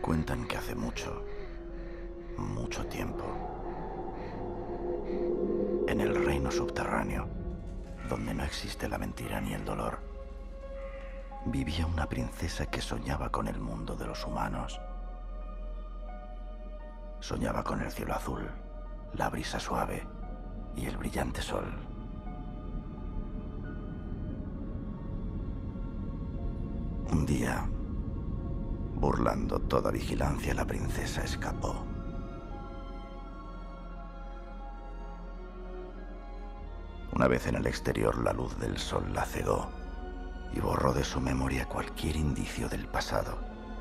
Cuentan que hace mucho, mucho tiempo, en el reino subterráneo, donde no existe la mentira ni el dolor, vivía una princesa que soñaba con el mundo de los humanos. Soñaba con el cielo azul, la brisa suave y el brillante sol. Un día, burlando toda vigilancia, la princesa escapó. Una vez en el exterior, la luz del sol la cegó y borró de su memoria cualquier indicio del pasado.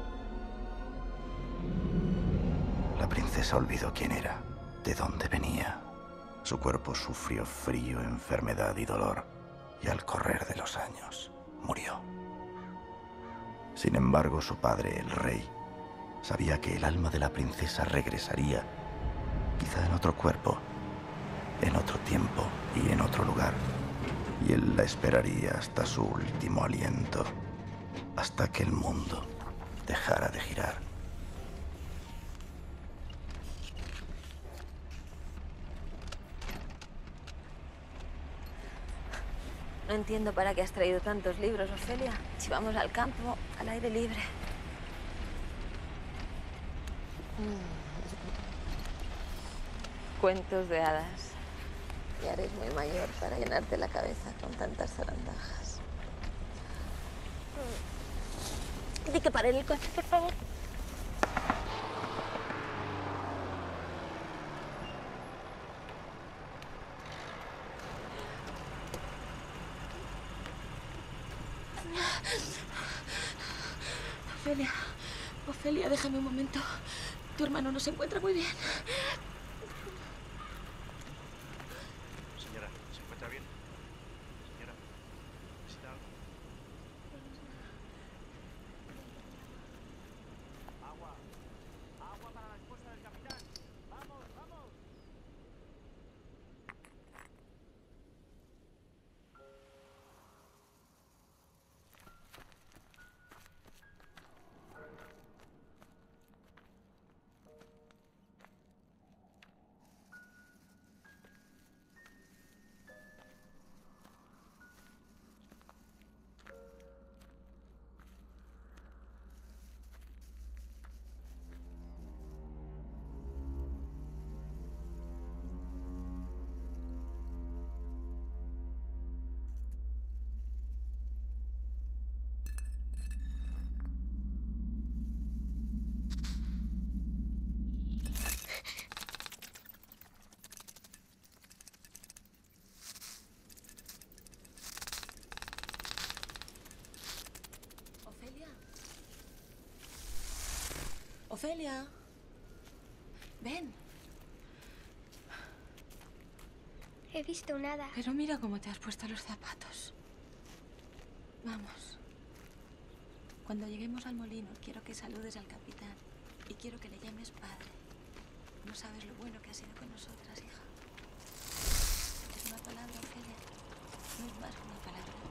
La princesa olvidó quién era, de dónde venía. Su cuerpo sufrió frío, enfermedad y dolor, y al correr de los años, murió. Sin embargo, su padre, el rey, sabía que el alma de la princesa regresaría, quizá en otro cuerpo, en otro tiempo y en otro lugar. Y él la esperaría hasta su último aliento, hasta que el mundo dejara de girar. No entiendo para qué has traído tantos libros, Ofelia. Si vamos al campo, al aire libre. Cuentos de hadas. Ya eres muy mayor para llenarte la cabeza con tantas zarandajas. Di que pare el coche, por favor. Ofelia, Ofelia, déjame un momento. Tu hermano no se encuentra muy bien. Señora, ¿se encuentra bien? Señora, ¿necesita algo? Agua. Agua para la esposa del capitán. ¡Vamos, vamos! Ofelia. Ven. He visto nada. Pero mira cómo te has puesto los zapatos. Vamos. Cuando lleguemos al molino, quiero que saludes al capitán. Y quiero que le llames padre. No sabes lo bueno que ha sido con nosotras, hija. Es una palabra, Ofelia. No es más que una palabra.